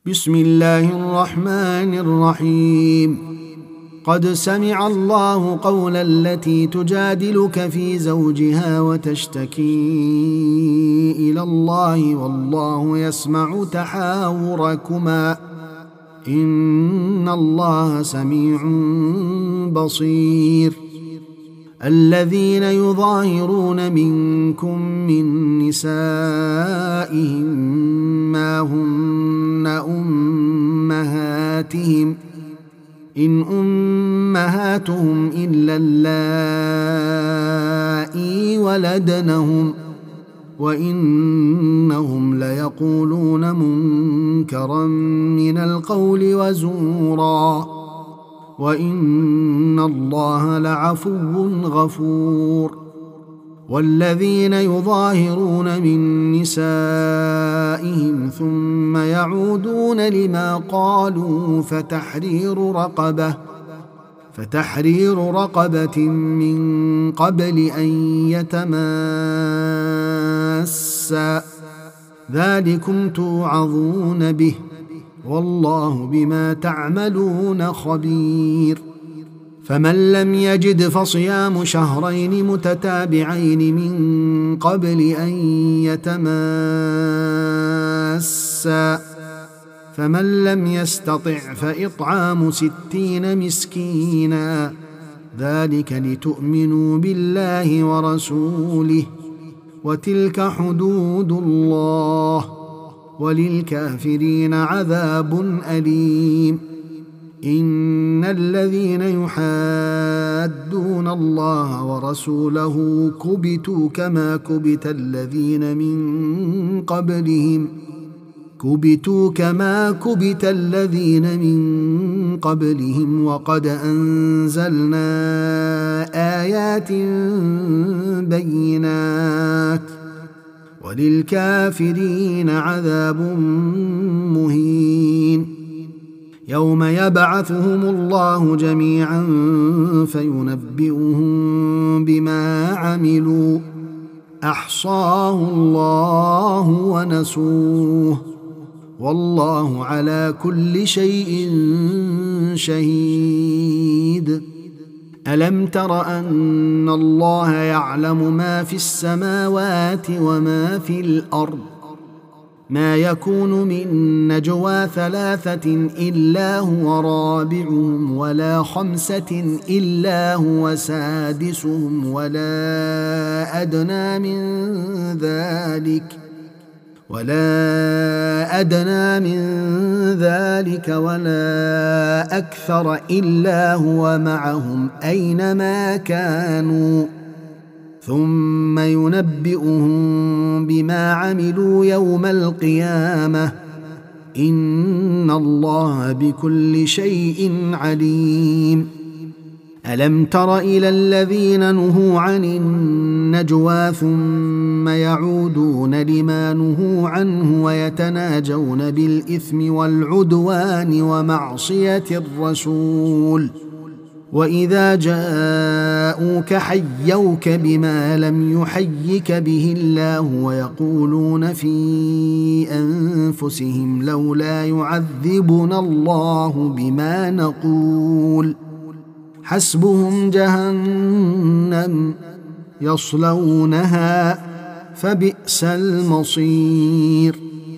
بسم الله الرحمن الرحيم. قد سمع الله قول التي تجادلك في زوجها وتشتكي إلى الله والله يسمع تحاوركما إن الله سميع بصير. الذين يظاهرون منكم من نسائهم ما هن أمهاتهم إن أمهاتهم إلا اللائي ولدنهم وإنهم ليقولون منكرا من القول وزورا وإن الله لعفو غفور. والذين يظاهرون من نسائهم ثم يعودون لما قالوا فتحرير رقبة من قبل أن يتماسا ذلكم توعظون به والله بما تعملون خبير. فمن لم يجد فصيام شهرين متتابعين من قبل أن يتماسا فمن لم يستطع فإطعام 60 مسكينا ذلك لتؤمنوا بالله ورسوله وتلك حدود الله وللكافرين عذاب أليم. إن الذين يحادون الله ورسوله كبتوا كما كبت الذين من قبلهم وقد أنزلنا آيات بينات وللكافرين عذاب مهين. يوم يبعثهم الله جميعا فينبئهم بما عملوا أحصاه الله ونسوه والله على كل شيء شهيد. ألم تر أن الله يعلم ما في السماوات وما في الأرض ما يكون من نجوى 3 إلا هو رابعهم ولا 5 إلا هو سادسهم ولا أدنى من ذلك ولا أكثر إلا هو معهم أينما كانوا ثم ينبئهم بما عملوا يوم القيامة إن الله بكل شيء عليم. ألم تر إلى الذين نهوا عن النجوى ثم يعودون لما نهوا عنه ويتناجون بالإثم والعدوان ومعصية الرسول وإذا جاءوك حيوك بما لم يحيك به الله ويقولون في أنفسهم لولا يعذبنا الله بما نقول حسبهم جهنم يصلونها فبئس المصير.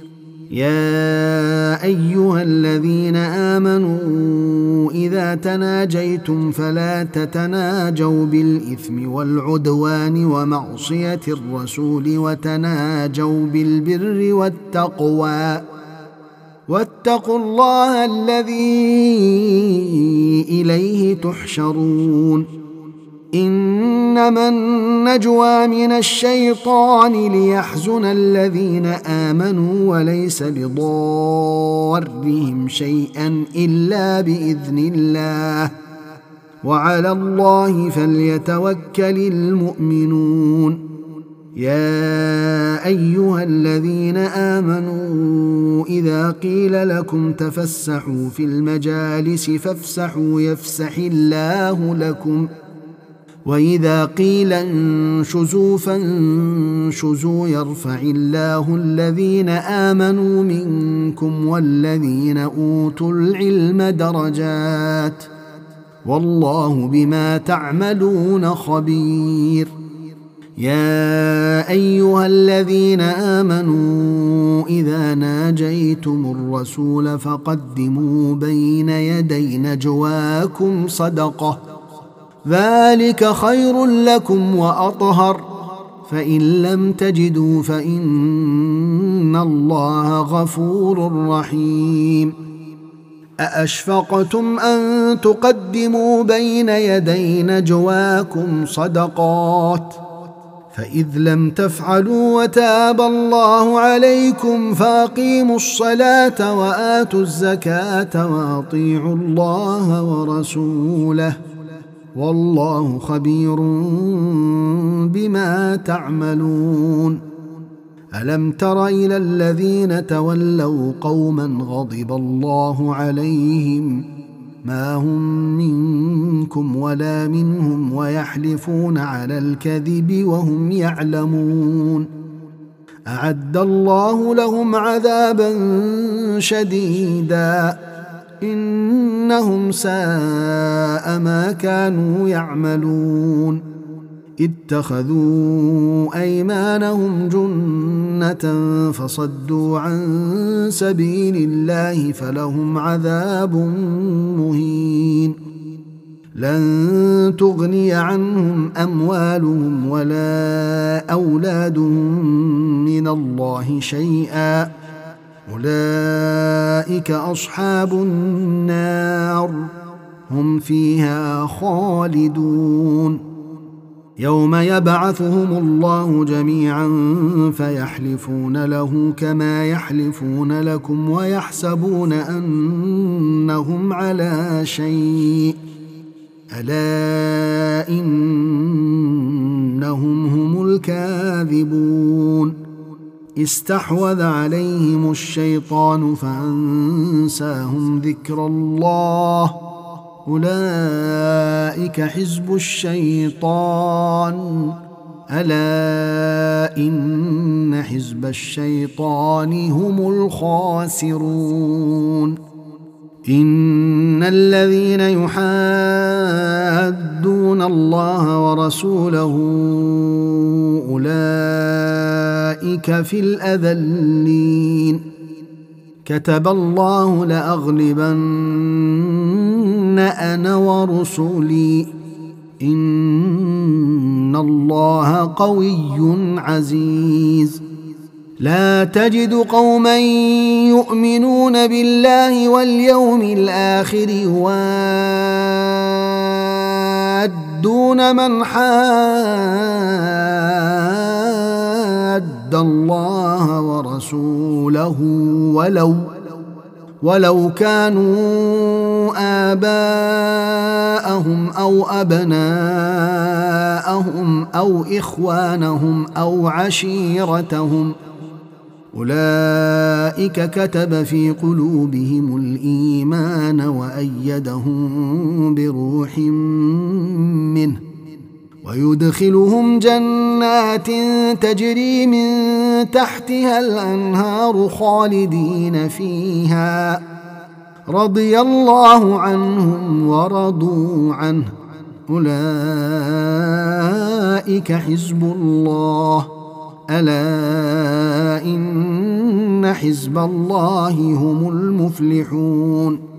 يا أيها الذين آمنوا إذا تناجيتم فلا تتناجوا بالإثم والعدوان ومعصية الرسول وتناجوا بالبر والتقوى واتقوا الله الذي إليه تحشرون. إنما النجوى من الشيطان ليحزن الذين آمنوا وليس بضارهم شيئا إلا بإذن الله وعلى الله فليتوكل المؤمنون. يا أيها الذين آمنوا إذا قيل لكم تفسحوا في المجالس فافسحوا يفسح الله لكم وإذا قيل انشزوا فانشزوا يرفع الله الذين آمنوا منكم والذين أوتوا العلم درجات والله بما تعملون خبير. يا أيها الذين آمنوا إذا ناجيتم الرسول فقدموا بين يدي نجواكم صدقة ذلك خير لكم وأطهر فإن لم تجدوا فإن الله غفور رحيم. أأشفقتم أن تقدموا بين يدي نجواكم صدقات فإذ لم تفعلوا وتاب الله عليكم فأقيموا الصلاة وآتوا الزكاة وأطيعوا الله ورسوله والله خبير بما تعملون. ألم تر إلى الذين تولوا قوما غضب الله عليهم ما هم منكم ولا منهم ويحلفون على الكذب وهم يعلمون أعد الله لهم عذابا شديدا إنهم ساء ما كانوا يعملون. اتخذوا أيمانهم جنة فصدوا عن سبيل الله فلهم عذاب مهين. لن تغني عنهم أموالهم ولا أولادهم من الله شيئا أولئك أصحاب النار هم فيها خالدون. يوم يبعثهم الله جميعا فيحلفون له كما يحلفون لكم ويحسبون أنهم على شيء ألا إنهم هم الكاذبون. استحوذ عليهم الشيطان فأنساهم ذكر الله أولئك حزب الشيطان ألا إن حزب الشيطان هم الخاسرون. إن الذين يحادون الله ورسوله أولئك في الأذلين. كتب الله لأغلبن أنا ورسلي إن الله قوي عزيز. لا تجد قوما يؤمنون بالله واليوم الآخر يوادون من حاد الله ورسوله ولو كانوا آباءهم أو أبناءهم أو إخوانهم أو عشيرتهم أولئك كتب في قلوبهم الإيمان وأيدهم بروح منه ويدخلهم جنات تجري من تحتها الأنهار خالدين فيها رضي الله عنهم ورضوا عنه أولئك حزب الله ألا إن حزب الله هم المفلحون.